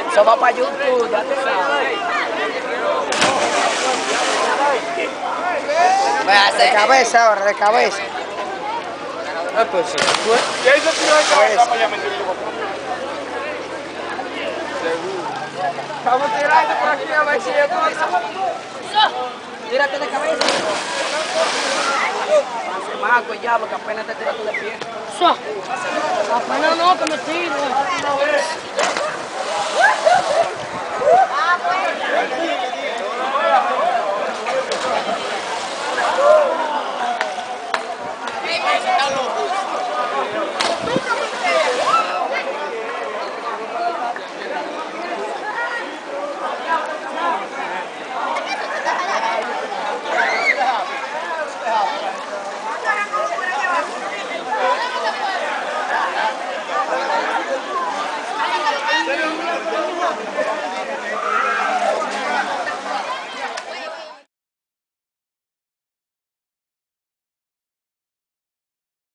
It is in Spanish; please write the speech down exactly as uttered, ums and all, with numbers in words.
Eso va para YouTube, ya tú sabes. De cabeza ahora, de cabeza. Ah, pues sí. ¿Y ahí se tiró de cabeza para allá, mentira? Vamos a tirarte por aquí a ver si es cosa. Tírate de cabeza. Marco, ya, porque apenas te tiras tú de pie. Apenas no, que me tiro.